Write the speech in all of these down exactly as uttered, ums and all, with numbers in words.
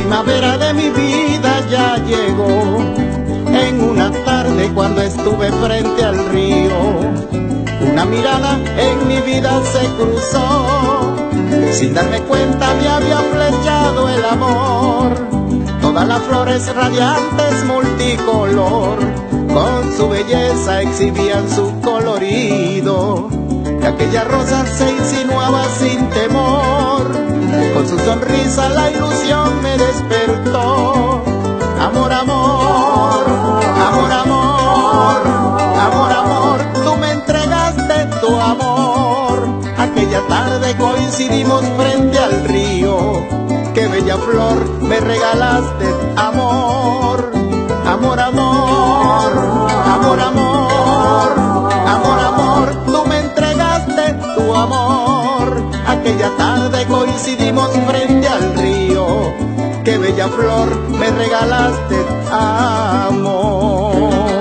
primavera de mi vida ya llegó. En una tarde cuando estuve frente al río, una mirada en mi vida se cruzó. Sin darme cuenta me había flechado el amor. Todas las flores radiantes multicolor, con su belleza exhibían su colorido. Y aquella rosa se insinuaba sin temor. Con su sonrisa la ilusión me despertó. Amor, amor, amor, amor, amor, amor, tú me entregaste tu amor. Aquella tarde coincidimos frente al río. Qué bella flor me regalaste, amor. Amor, amor, amor, amor, amor, amor, tú me entregaste tu amor. Aquella tarde coincidimos frente al río. Qué bella flor me regalaste, amor.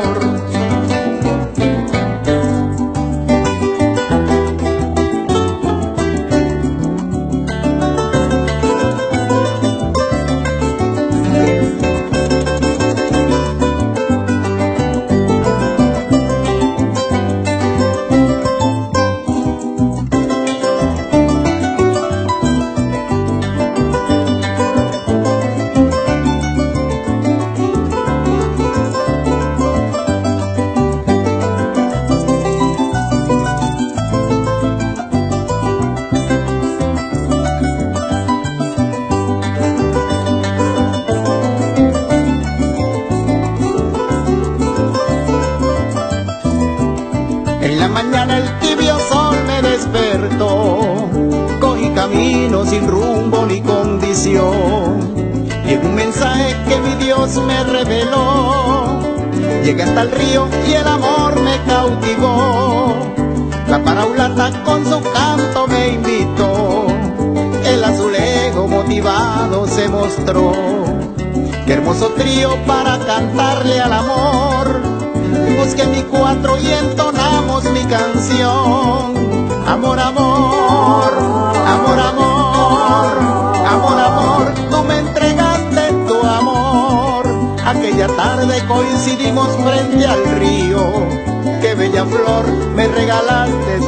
En la mañana el tibio sol me despertó. Cogí camino sin rumbo ni condición. Y en un mensaje que mi Dios me reveló, llegué hasta el río y el amor me cautivó. La paraulata con su canto me invitó. El azulejo motivado se mostró. Qué hermoso trío para cantarle al amor. Busqué mi cuatro y entonamos mi canción. Amor, amor, amor, amor, amor, amor, tú me entregaste tu amor. Aquella tarde coincidimos frente al río. Qué bella flor me regalaste,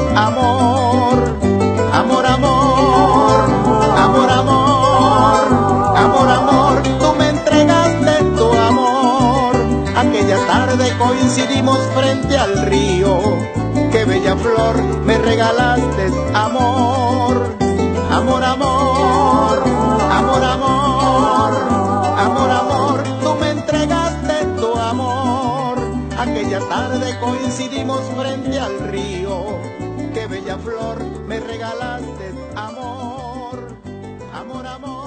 amor. Amor, amor, amor, amor, amor, amor, tú me entregaste tu amor. Aquella tarde coincidimos frente al río. Qué bella flor me regalaste, amor. Amor, amor, amor, amor, amor, amor, tú me entregaste tu amor. Aquella tarde coincidimos frente al río. Qué bella flor me regalaste, amor. Amor, amor.